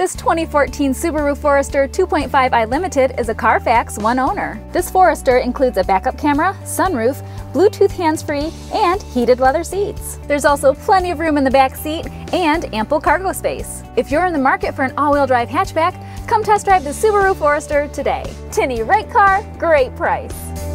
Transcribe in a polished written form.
This 2014 Subaru Forester 2.5i Limited is a CARFAX one owner. This Forester includes a backup camera, sunroof, Bluetooth hands-free, and heated leather seats. There's also plenty of room in the back seat and ample cargo space. If you're in the market for an all-wheel drive hatchback, come test drive the Subaru Forester today. Tinney, right car, great price.